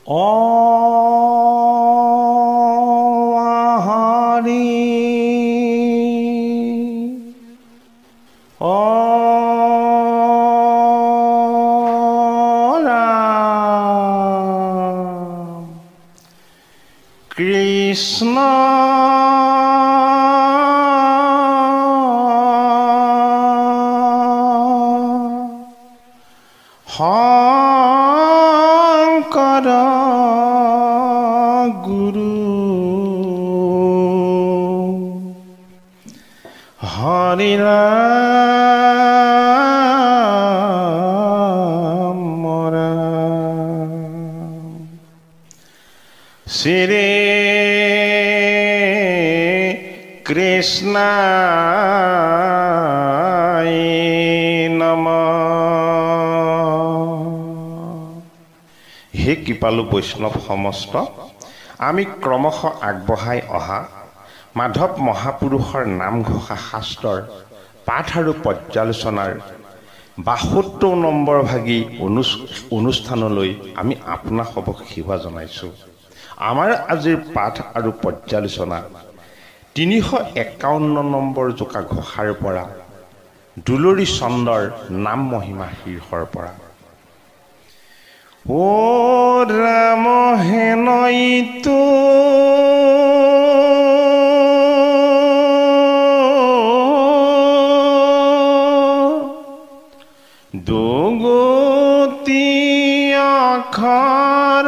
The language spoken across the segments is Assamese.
কৃষ্ণ শংকৰ গুৰু হৰি ৰাম শ্ৰী কৃষ্ণায় নমঃ। হে কৃপালু বৈষ্ণৱ সমস্ত, আমি ক্ৰমশ আগবঢ়াই অহা মাধৱ মহাপুৰুষৰ নামঘোষা শাস্ত্ৰৰ পাঠ আৰু পৰ্যালোচনাৰ ৭২ নম্বৰ ভাগী অনুষ্ঠানলৈ আমি আপোনাক সেৱা জনাইছোঁ। আমাৰ আজিৰ পাঠ আৰু পৰ্যালোচনা ৩৫১ নম্বৰ জোকা ঘোষাৰ পৰা দুলৰী চন্দৰ নাম মহিমা শীৰ্ষৰ পৰা। ও ৰাম হেনইতো দুগুটি অক্ষৰ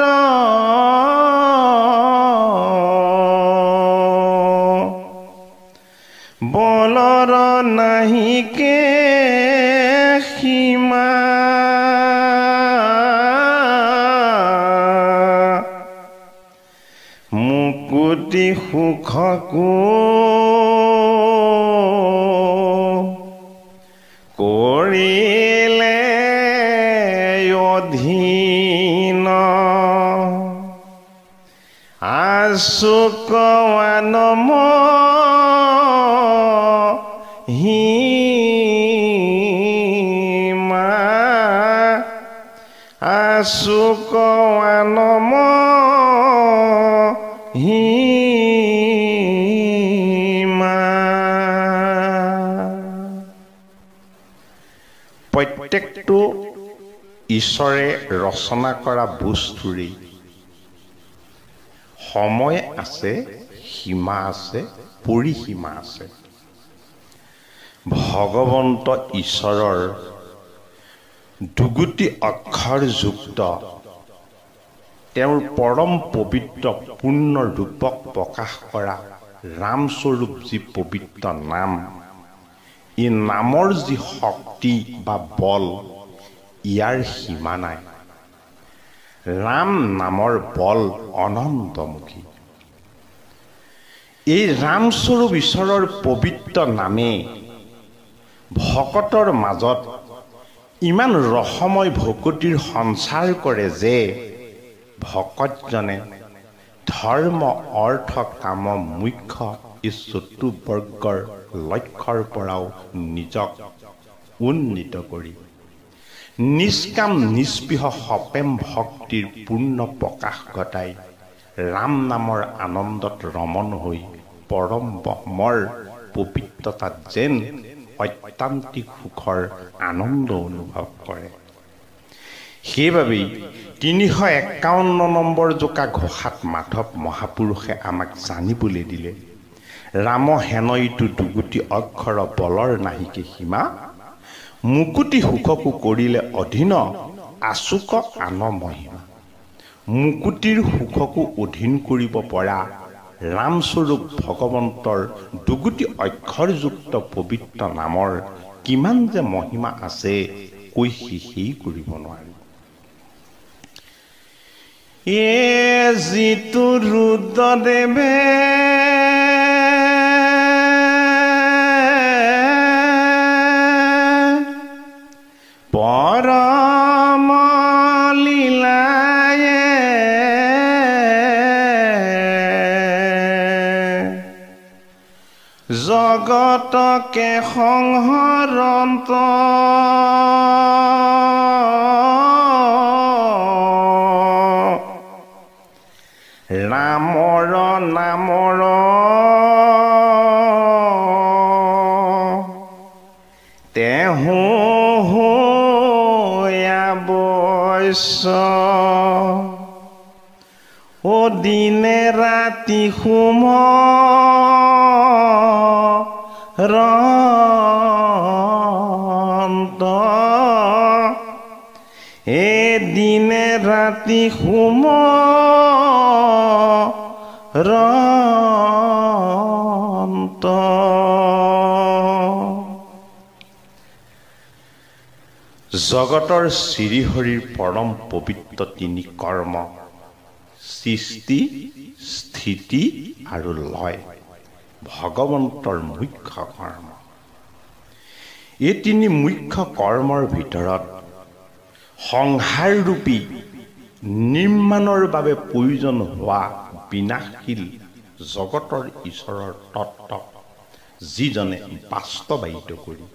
বলৰ নাহিকে সীমা মুকুতি সুখকো কৰিলে অধীন আশুকৱানম হিমা আশুকৱানম হিমা। প্ৰত্যেকটো ঈশ্বৰে ৰচনা কৰা বস্তুৰে সময় আছে, সীমা আছে, পৰিসীমা আছে। ভগৱন্ত ঈশ্বৰৰ দুগুটি অক্ষৰযুক্ত তেওঁৰ পৰম পবিত্ৰ পূৰ্ণ ৰূপক প্ৰকাশ কৰা ৰামস্বৰূপ যি পবিত্ৰ নাম, এই নামৰ যি শক্তি বা বল, ইয়াৰ সীমা নাই। ৰাম নামৰ বল অনন্তমুখী। এই ৰামস্বৰূপ ঈশ্বৰৰ পবিত্ৰ নামে ভকতৰ মাজত ইমান ৰসময় ভকতিৰ সঞ্চাৰ কৰে যে ভকতজনে ধৰ্ম অৰ্থ কাম মুখ্য এই চতুৰ্বৰ্গৰ লক্ষ্যৰ পৰাও নিজক উন্নীত কৰি নিষ্কাম নিস্পৃহ সপেম ভক্তিৰ পূৰ্ণ প্ৰকাশ ঘটাই ৰাম নামৰ আনন্দত ৰমণ হৈ পৰম ব্ৰহ্মৰ পবিত্ৰতাত যেন অত্যান্তিক সুখৰ আনন্দ অনুভৱ কৰে। সেইবাবেই ৩৫১ নম্বৰ জোকা ঘোষাত মাধৱ মহাপুৰুষে আমাক জানিবলৈ দিলে, ৰাম হেনইতো দুগুটি অক্ষৰ বলৰ নাহিকে সীমা মুকুতি সুখকো কৰিলে অধীন আশুক আন মহিমা। মুকুতিৰ সুখকো অধীন কৰিব পৰা ৰামস্বৰূপ ভগৱন্তৰ দুগুটি অক্ষৰযুক্ত পবিত্ৰ নামৰ কিমান যে মহিমা আছে কৈ শেষেই কৰিব নোৱাৰি। এ যিটো ৰুদ্ৰদেৱে পৰম লীলায়ে জগতকে সংহৰন্ত ৰামৰ নামৰ তেহু অৱশ্য ও দিনে ৰাতি সুমৰন্ত এ দিনে ৰাতি সুমৰন্ত জগতৰ শ্ৰীহৰিৰ পৰম পবিত্ৰ তিনি কৰ্ম সৃষ্টি স্থিতি আৰু লয় ভগৱন্তৰ মুখ্য কৰ্ম। এই তিনি মুখ্য কৰ্মৰ ভিতৰত সংসাৰৰূপী নিৰ্মাণৰ বাবে প্ৰয়োজন হোৱা বিনাশশীল জগতৰ ঈশ্বৰৰ তত্ত্বক যিজনে বাস্তৱায়িত কৰি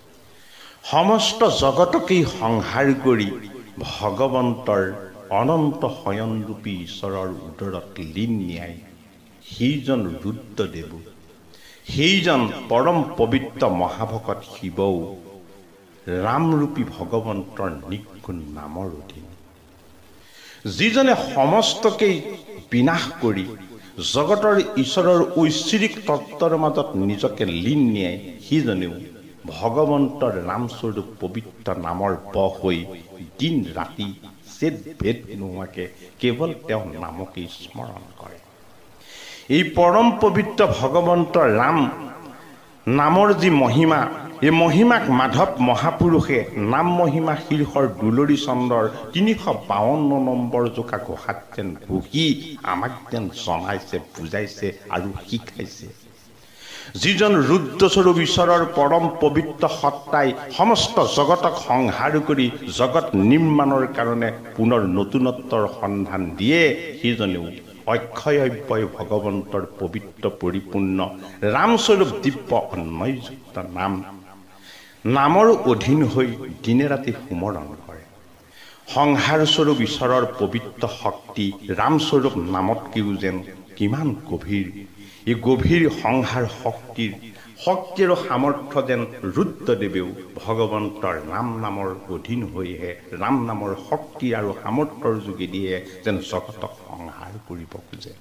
সমস্ত জগতকেই সংহাৰ কৰি ভগৱন্তৰ অনন্ত শয়নৰূপী ঈশ্বৰৰ উদৰত লীন ন্যায় সেইজন ৰুদ্ৰদেৱো সেইজন পৰম পবিত্ৰ মহাভকত শিৱও ৰামৰূপী ভগৱন্তৰ নিগুণ নামৰ অধীন যিজনে সমস্তকেই বিনাশ কৰি জগতৰ ঈশ্বৰৰ ঐশ্বৰিক তত্ত্বৰ মাজত নিজকে লীন নিয়াই সেইজনেও ভগৱন্তৰ ৰামস্বৰূপ পবিত্ৰ নামৰ বশ হৈ দিন ৰাতি চেদ ভেদ নোহোৱাকে কেৱল তেওঁ নামকেই স্মৰণ কৰে। এই পৰম পবিত্ৰ ভগৱন্তৰ ৰাম নামৰ যি মহিমা এই মহিমাক মাধৱ মহাপুৰুষে নাম মহিমা শীৰ্ষৰ দুলৰী চন্দ্ৰৰ ৩৫২ নম্বৰ জোকা ঘোষাত যেন বহি আমাক যেন জনাইছে বুজাইছে আৰু শিকাইছে। যিজন ৰুদ্ৰস্বৰূপ ঈশ্বৰৰ পৰম পবিত্ৰ সত্তাই সমস্ত জগতক সংহাৰ কৰি জগত নিৰ্মাণৰ কাৰণে পুনৰ নতুনত্বৰ সন্ধান দিয়ে সেইজনেও অক্ষয় অব্যয় ভগৱন্তৰ পবিত্ৰ পৰিপূৰ্ণ ৰামস্বৰূপ দিব্য অন্ময়যুক্ত নামৰ অধীন হৈ দিনে ৰাতি সুমৰণ কৰে। সংসাৰস্বৰূপ ঈশ্বৰৰ পবিত্ৰ শক্তি ৰামস্বৰূপ নামতকৈও যেন কিমান গভীৰ এই গভীৰ সংসাৰ শক্তিৰ আৰু সামৰ্থ্য যেন ৰুদ্ৰদেৱেও ভগৱন্তৰ ৰাম নামৰ অধীন হৈহে ৰাম নামৰ শক্তি আৰু সামৰ্থ্যৰ যোগেদিয়ে যেন জগতক সংহাৰ কৰিব খোজে।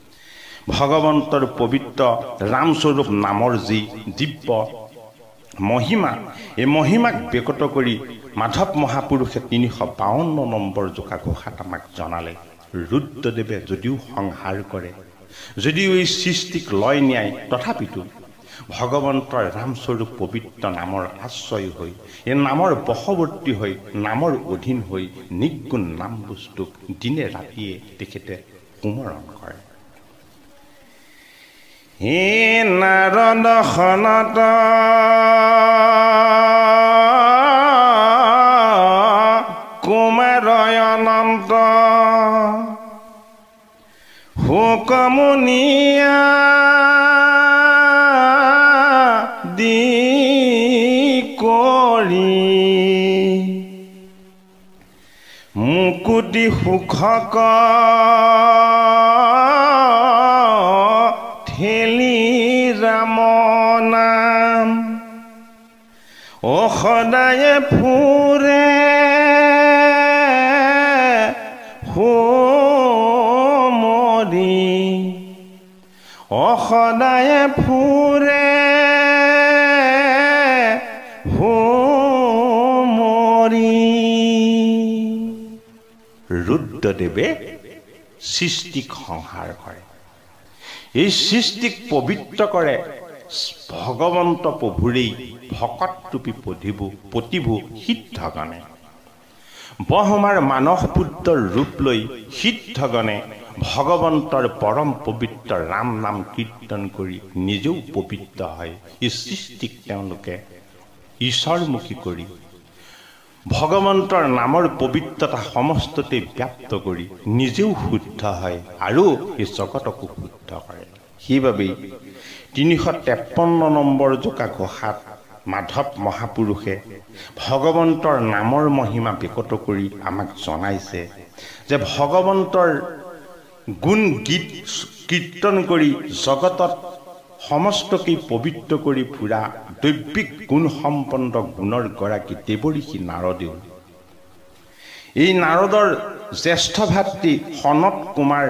ভগৱন্তৰ পবিত্ৰ ৰামস্বৰূপ নামৰ যি দিব্য মহিমা এই মহিমাক ব্যক্ত কৰি মাধৱ মহাপুৰুষে ৩৫২ নম্বৰ জোকা ঘোষাত আমাক জনালে ৰুদ্ৰদেৱে যদিও সংহাৰ কৰে যদিও এই সৃষ্টিক লয় ন্যায় তথাপিতো ভগৱন্তৰ ৰামস্বৰূপ পবিত্ৰ নামৰ আশ্ৰয় হৈ এই নামৰ বশৱৰ্তী হৈ নামৰ অধীন হৈ নিগুণ নাম বস্তুক দিনে ৰাতিয়ে তেখেতে সুমৰণ কৰে। হে নাৰদ সনত কুমাৰয় অনন্ত শোকমুনিয়া দি কৰি মুকুতি সুখক ঠেলি ৰাম নাম ও সদায়ে ফুৰে ও সদায়ে ফুৰে মৰি। ৰুদ্ৰদেৱে সৃষ্টিক সংহাৰ কৰে এই সৃষ্টিক পবিত্ৰ কৰে ভগৱন্ত প্ৰভুৰেই ভকতৰূপী প্ৰতিভু সিদ্ধগণে ব্ৰহ্মাৰ মানস পুত্ৰৰ ৰূপ লৈ সিদ্ধগণে ভগৱন্তৰ পৰম পবিত্ৰ ৰাম নাম কীৰ্তন কৰি নিজেও পবিত্ৰ হয়। এই সৃষ্টিক তেওঁলোকে ঈশ্বৰমুখী কৰি ভগৱন্তৰ নামৰ পবিত্ৰতা সমস্ততে ব্যাপ্ত কৰি নিজেও শুদ্ধ হয় আৰু এই জগতকো শুদ্ধ কৰে। সেইবাবেই ৩৫৩ নম্বৰ জোকা ঘোষাত মাধৱ মহাপুৰুষে ভগৱন্তৰ নামৰ মহিমা ব্যক্ত কৰি আমাক জনাইছে যে ভগৱন্তৰ গুণ গীত কীৰ্তন কৰি জগতত সমস্তকেই পবিত্ৰ কৰি ফুৰা দৈবিক গুণ সম্পন্ন গুণৰ গৰাকী দেৱঋষি নাৰদেও এই নাৰদৰ জ্যেষ্ঠ ভাতৃ সনত কুমাৰ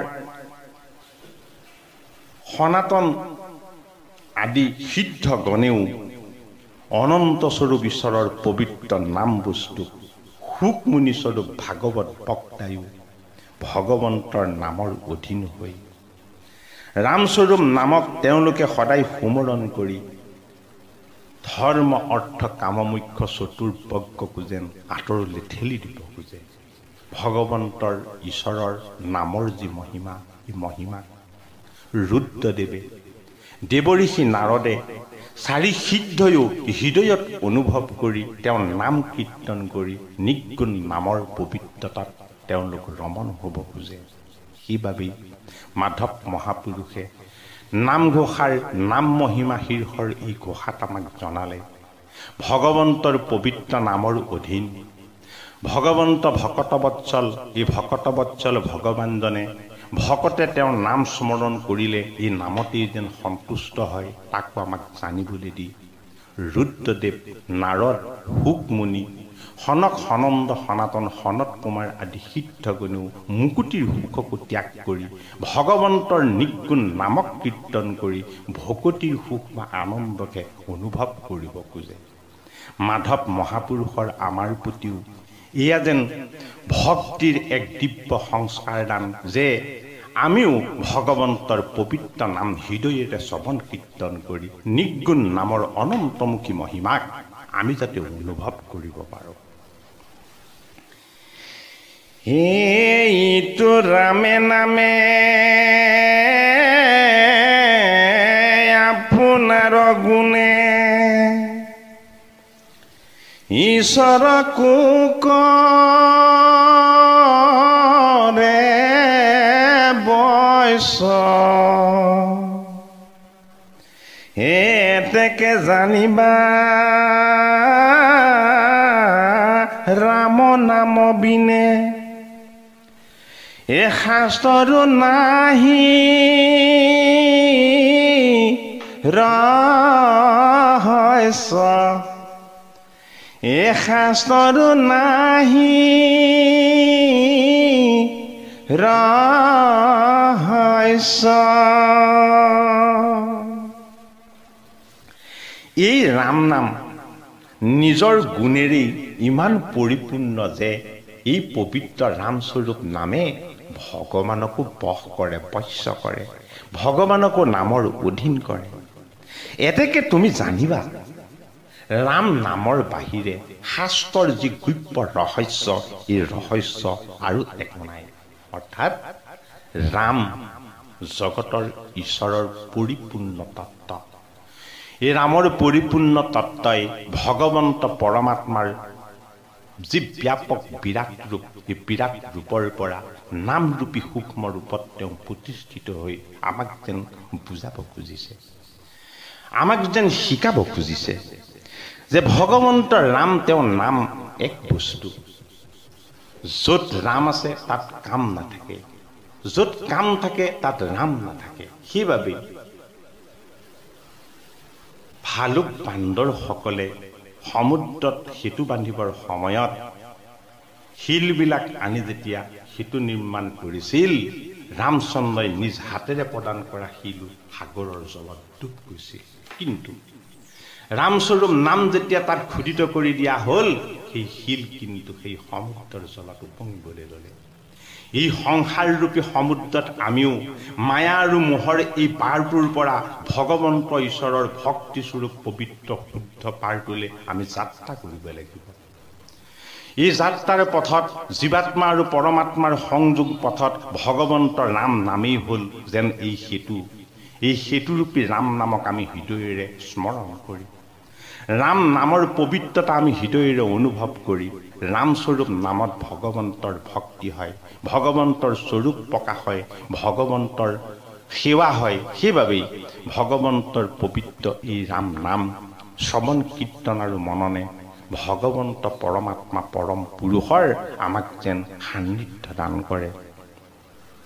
সনাতন আদি সিদ্ধ গণেও অনন্ত স্বৰূপ ঈশ্বৰৰ পবিত্ৰ নাম বস্তু সুকমুনি স্বৰূপ ভাগৱত বক্তায়ো ভগৱন্তৰ নামৰ অধীন হৈ ৰামস্বৰূপ নামক তেওঁলোকে সদায় সুমৰণ কৰি ধৰ্ম অৰ্থ কামমুখ্য চতুৰ্বৰ্গকো যেন আঁতৰলৈ ঠেলি দিব খোজে। ভগৱন্তৰ ঈশ্বৰৰ নামৰ যি মহিমা এই মহিমা ৰুদ্ৰদেৱে দেৱঋষি নাৰদে চাৰি সিদ্ধয়ো হৃদয়ত অনুভৱ কৰি তেওঁৰ নাম কীৰ্তন কৰি নিগুণ নামৰ পবিত্ৰতাত তেওঁলোক ৰমণ হ'ব খোজে। সেইবাবেই মাধৱ মহাপুৰুষে নামঘোষাৰ নাম মহিমা শীৰ্ষৰ এই ঘোষাত আমাক জনালে। ভগৱন্তৰ পবিত্ৰ নামৰ অধীন ভগৱন্ত ভকতবৎসল এই ভকতবৎসল ভগৱানজনে ভকতে তেওঁৰ নাম স্মৰণ কৰিলে এই নামতেই যেন সন্তুষ্ট হয় তাকো আমাক জানিবলৈ দি ৰুদ্ৰদেৱ নাৰদ সুকমুনি সনক সনন্দ সনাতন সনত কুমাৰ আদি সিদ্ধগণেও মুকুতিৰ সুখকো ত্যাগ কৰি ভগৱন্তৰ নিগুণ নামক কীৰ্তন কৰি ভকতিৰ সুখ বা আনন্দকে অনুভৱ কৰিব খোজে। মাধৱ মহাপুৰুষৰ আমাৰ প্ৰতিও এয়া যেন ভক্তিৰ এক দিব্য সংস্কাৰ দান যে আমিও ভগৱন্তৰ পবিত্ৰ নাম হৃদয়েৰে শ্ৰৱণ কীৰ্তন কৰি নিগুণ নামৰ অনন্তমুখী মহিমাক আমি যাতে অনুভৱ কৰিব পাৰোঁ। এইটো ৰামে নামে আপোনাৰ গুণে ঈশ্বৰকো কৰে বৈশ এতেকে জানিবা ৰাম নাম বিনে এ শাস্ত্ৰৰো নাহি ৰহস্য এ শাস্ত্ৰৰো নাহি ৰহস্য। এই ৰাম নাম নিজৰ গুণেৰেই ইমান পৰিপূৰ্ণ যে এই পবিত্ৰ ৰামস্বৰূপ নামে ভগৱানকো বশ কৰে বশ্য কৰে ভগৱানকো নামৰ অধীন কৰে। এতেকে তুমি জানিবা ৰাম নামৰ বাহিৰে শাস্ত্ৰৰ যি গুপ্য ৰহস্য এই ৰহস্য আৰু একো নাই। অৰ্থাৎ ৰাম জগতৰ ঈশ্বৰৰ পৰিপূৰ্ণ তত্ত্ব। এই ৰামৰ পৰিপূৰ্ণ তত্ত্বই ভগৱন্ত পৰমাত্মাৰ যি ব্যাপক বিৰাট ৰূপ এই বিৰাট ৰূপৰ পৰা নামৰূপী সূক্ষ্ম ৰূপত তেওঁ প্ৰতিষ্ঠিত হৈ আমাক যেন বুজাব খুজিছে, আমাক যেন শিকাব খুজিছে যে ভগৱন্তৰ ৰাম তেওঁৰ নাম এক বস্তু। য'ত ৰাম আছে তাত কাম নাথাকে, য'ত কাম থাকে তাত ৰাম নাথাকে। সেইবাবে ভালুক বান্দৰসকলে সমুদ্ৰত সেতু বান্ধিবৰ সময়ত শিলবিলাক আনি যেতিয়া সেতু নিৰ্মাণ কৰিছিল ৰামচন্দ্ৰই নিজ হাতেৰে প্ৰদান কৰা শিল সাগৰৰ জলত ডুব গৈছিল। কিন্তু ৰামস্বৰূপ নাম যেতিয়া তাত খোদিত কৰি দিয়া হ'ল সেই শিল কিন্তু সেই সমুদ্ৰৰ জলত উপঙিবলৈ ল'লে। এই সংসাৰৰূপী সমুদ্ৰত আমিও মায়া আৰু মোহৰ এই পাৰটোৰ পৰা ভগৱন্ত ঈশ্বৰৰ ভক্তিস্বৰূপ পবিত্ৰ শুদ্ধ পাৰটোলৈ আমি যাত্ৰা কৰিব লাগিব। এই যাত্ৰাৰ পথত জীৱাত্মা আৰু পৰমাত্মাৰ সংযোগ পথত ভগৱন্তৰ ৰাম নামেই হ'ল যেন এই সেতু। এই সেতুৰূপী ৰাম নামক আমি হৃদয়েৰে স্মৰণ কৰি ৰাম নামৰ পবিত্ৰতা আমি হৃদয়েৰে অনুভৱ কৰি ৰামস্বৰূপ নামত ভগৱন্তৰ ভক্তি হয়, ভগৱন্তৰ স্বৰূপ প্ৰকাশ হয়, ভগৱন্তৰ সেৱা হয়। সেইবাবেই ভগৱন্তৰ পবিত্ৰ এই ৰাম নাম শ্ৰৱণ কীৰ্তন আৰু মননে ভগৱন্ত পৰমাত্মা পৰম পুৰুষৰ আমাক যেন সান্নিধ্য দান কৰে।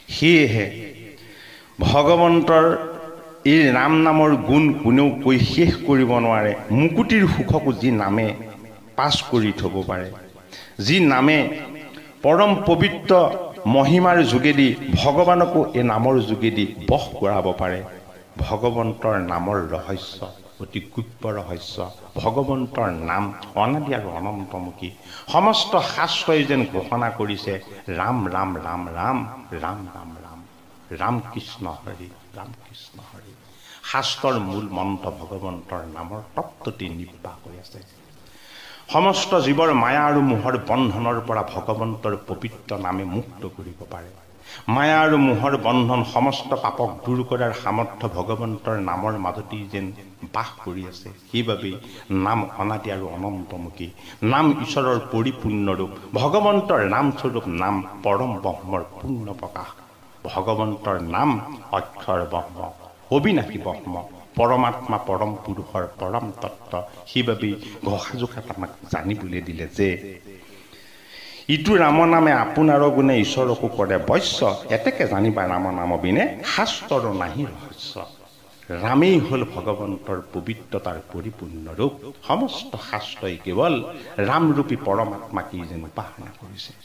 সেয়েহে ভগৱন্তৰ এই ৰাম নামৰ গুণ কোনেও কৈ শেষ কৰিব নোৱাৰে। মুকুতিৰ সুখকো যি নামে পাছ কৰি থ'ব পাৰে, যি নামে পৰম পবিত্ৰ মহিমাৰ যোগেদি ভগৱানকো এই নামৰ যোগেদি বশ কৰাব পাৰে। ভগৱন্তৰ নামৰ ৰহস্য অতি গুপ্ত ৰহস্য। ভগৱন্তৰ নাম অনাদি আৰু অনন্তমুখী। সমস্ত শাস্ত্ৰই যেন ঘোষণা কৰিছে ৰাম ৰাম ৰাম ৰাম ৰাম ৰাম ৰাম ৰাম কৃষ্ণ হৰি ৰাম কৃষ্ণ হৰি। শাস্ত্ৰৰ মূল মন্ত্ৰ ভগৱন্তৰ নামৰ তত্ত্বটি নিৰ্বাহ হৈ আছে। সমস্ত জীৱৰ মায়া আৰু মোহৰ বন্ধনৰ পৰা ভগৱন্তৰ পবিত্ৰ নামে মুক্ত কৰিব পাৰে। মায়া আৰু মোহৰ বন্ধন সমস্ত পাপক দূৰ কৰাৰ সামৰ্থ্য ভগৱন্তৰ নামৰ মাজতেই যেন বাস কৰি আছে। সেইবাবেই নাম অনাদি আৰু অনন্তমুখী। নাম ঈশ্বৰৰ পৰিপূৰ্ণ ৰূপ। ভগৱন্তৰ নামস্বৰূপ নাম পৰম ব্ৰহ্মৰ পূৰ্ণ প্ৰকাশ। ভগৱন্তৰ নাম অক্ষৰ ব্ৰহ্ম, অবিনাশী ব্ৰহ্ম, পৰমাত্মা পৰম পুৰুষৰ পৰম তত্ত্ব। সেইবাবেই ঘোষাজোখাত আমাক জানিবলৈ দিলে যে ইটো ৰাম নামে আপোনাৰ গুণে ঈশ্বৰকো কৰে বৈশ্য, এতেকে জানিবা ৰাম নাম বিনে শাস্ত্ৰৰ নাহি ৰহস্য। ৰামেই হ'ল ভগৱন্তৰ পবিত্ৰতাৰ পৰিপূৰ্ণ ৰূপ। সমস্ত শাস্ত্ৰই কেৱল ৰামৰূপী পৰমাত্মাকেই যেন উপাসনা কৰিছে।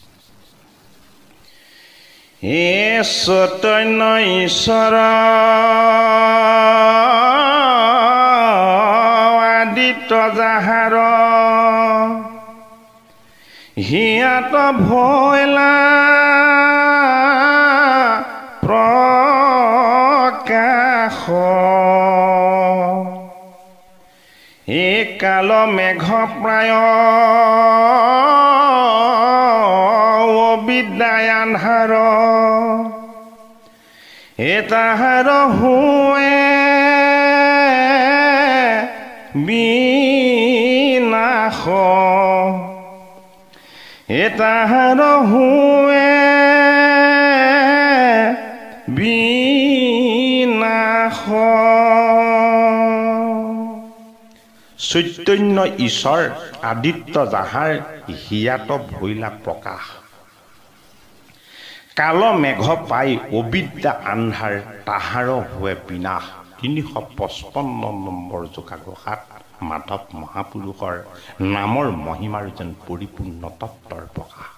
হে চৈতন্য ঈশ্বৰ আদিত্য যাহাৰ হিয়াত ভৈলা প্ৰকাশ এই কাল মেঘ প্ৰায় বিদ্যায় আন্ধাৰ এ তাহাৰ হুৱে বিনাশ এ তাহাৰ হুৱে বিনাশ। চৈতন্য ঈশ্বৰ আদিত্য যাহাৰ হিয়াত ভৈলা প্ৰকাশ। কাল মেঘ পাই অবিদ্যা আন্ধাৰ তাহাৰ হুৱে বিনাশ। ৩৫৫ নম্বৰ যোগাঘোষাত মাধৱ মহাপুৰুষৰ নামৰ মহিমাৰ যেন পৰিপূৰ্ণ তত্ত্বৰ প্ৰকাশ।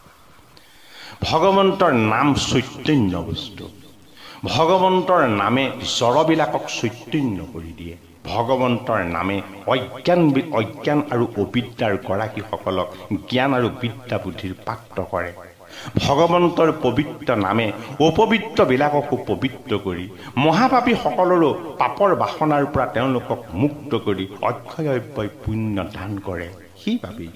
ভগৱন্তৰ নাম চৈতন্য বস্তু। ভগৱন্তৰ নামে জড়বিলাকক চৈতন্য কৰি দিয়ে। ভগৱন্তৰ নামে অজ্ঞান আৰু অবিদ্যাৰ গৰাকীসকলক জ্ঞান আৰু বিদ্যা বুদ্ধিৰ পাত্ৰ কৰে। ভগৱন্তৰ পবিত্ৰ নামে অপবিত্ৰবিলাককো পবিত্ৰ কৰি মহাপাপীসকলৰো পাপৰ বাসনাৰ পৰা তেওঁলোকক মুক্ত কৰি অক্ষয় অব্যয় পুণ্য দান কৰে। সেইবাবেই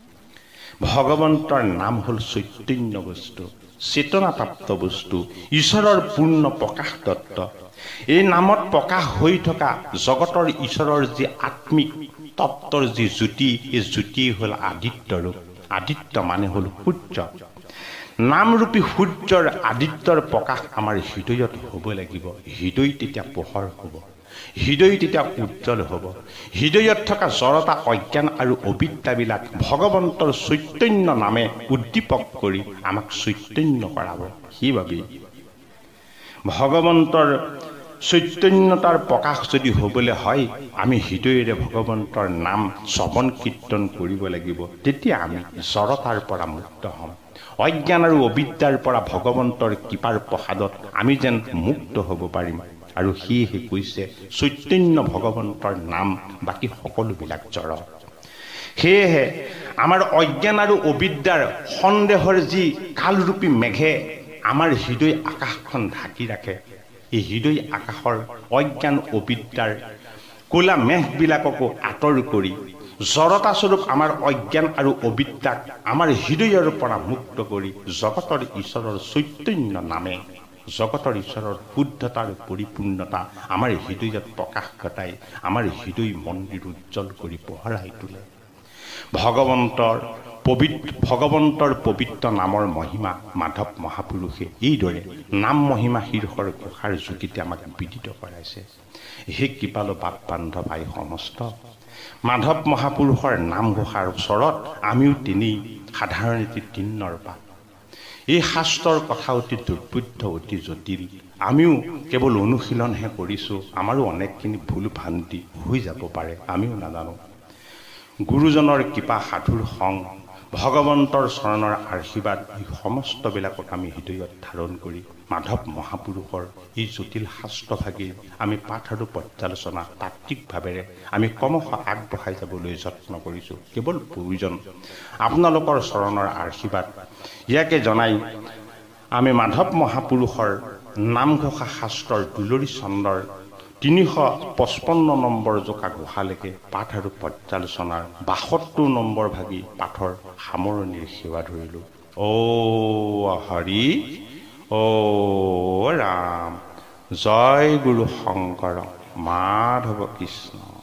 ভগৱন্তৰ নাম হ'ল চৈতন্য বস্তু, চেতনাপ্ৰাপ্ত বস্তু, ঈশ্বৰৰ পূৰ্ণ প্ৰকাশ তত্ত্ব। এই নামত প্ৰকাশ হৈ থকা জগতৰ ঈশ্বৰৰ যি আত্মিক তত্ত্বৰ যি জ্যোতি, এই জ্যোতিয়ে হ'ল আদিত্য ৰূপ। আদিত্য মানে হ'ল সূৰ্য। নামৰূপী সূৰ্যৰ আদিত্যৰ প্ৰকাশ আমাৰ হৃদয়ত হ'ব লাগিব। হৃদয় তেতিয়া পোহৰ হ'ব, হৃদয় তেতিয়া উজ্জ্বল হ'ব। হৃদয়ত থকা জড়তা, অজ্ঞান আৰু অবিদ্যাবিলাক ভগৱন্তৰ চৈতন্য নামে উদ্দীপক কৰি আমাক চৈতন্য কৰাব। সেইবাবেই ভগৱন্তৰ চৈতন্যতাৰ প্ৰকাশ যদি হ'বলৈ হয়, আমি হৃদয়েৰে ভগৱন্তৰ নাম শ্ৰৱণ কীৰ্তন কৰিব লাগিব। তেতিয়া আমি জড়তাৰ পৰা মুক্ত হ'ম। অজ্ঞান আৰু অবিদ্যাৰ পৰা ভগৱন্তৰ কৃপাৰ প্ৰসাদত আমি যেন মুক্ত হ'ব পাৰিম। আৰু সেয়েহে কৈছে চৈতন্য ভগৱন্তৰ নাম, বাকী সকলোবিলাক জড়। সেয়েহে আমাৰ অজ্ঞান আৰু অবিদ্যাৰ সন্দেহৰ যি কালৰূপী মেঘে আমাৰ হৃদয় আকাশখন ঢাকি ৰাখে, এই হৃদয় আকাশৰ অজ্ঞান অবিদ্যাৰ ক'লা মেঘবিলাককো আঁতৰ কৰি জড়তাস্বৰূপ আমাৰ অজ্ঞান আৰু অবিদ্যাক আমাৰ হৃদয়ৰ পৰা মুক্ত কৰি জগতৰ ঈশ্বৰৰ চৈতন্য নামে জগতৰ ঈশ্বৰৰ শুদ্ধতাৰ পৰিপূৰ্ণতা আমাৰ হৃদয়ত প্ৰকাশ ঘটাই আমাৰ হৃদয় মন্দিৰ উজ্জ্বল কৰি পোহৰাই তোলে। ভগৱন্তৰ পবিত্ৰ নামৰ মহিমা মাধৱ মহাপুৰুষে এইদৰে নাম মহিমা শীৰ্ষৰ ঘোষাৰ যোগেদি আমাক বিদিত কৰাইছে। হে কৃপালু বাপ বান্ধৱ আই সমস্ত, মাধৱ মহাপুৰুষৰ নাম ঘোষাৰ ওচৰত আমিও তেনেই সাধাৰণতে তিন্নৰ পাত। এই শাস্ত্ৰৰ কথা অতি দুৰ্বোধ্য, অতি জটিল। আমিও কেৱল অনুশীলনহে কৰিছোঁ, আমাৰো অনেকখিনি ভুল ভ্ৰান্তি হৈ যাব পাৰে, আমিও নাজানো। গুৰুজনৰ কৃপা, সাধুৰ সং, ভগৱন্তৰ চৰণৰ আশীৰ্বাদ, এই সমস্তবিলাকক আমি হৃদয়ত ধাৰণ কৰি মাধৱ মহাপুৰুষৰ এই জটিল শাস্ত্ৰভাগীৰ আমি পাঠ আৰু পৰ্যালোচনা তাত্ত্বিকভাৱেৰে আমি ক্ৰমশঃ আগবঢ়াই যাবলৈ যত্ন কৰিছোঁ। কেৱল প্ৰয়োজন আপোনালোকৰ চৰণৰ আশীৰ্বাদ। ইয়াকে জনাই আমি মাধৱ মহাপুৰুষৰ নামঘোষা শাস্ত্ৰৰ দুলৰী চন্দ্ৰৰ 355 নম্বৰ জোকা ঘোষালৈকে পাঠ আৰু পৰ্যালোচনাৰ 72 নম্বৰ ভাগি পাঠৰ সামৰণিৰ সেৱা ধৰিলোঁ। ও হৰি, ও ৰাম, জয় গুৰু শংকৰ মাধৱ কৃষ্ণ।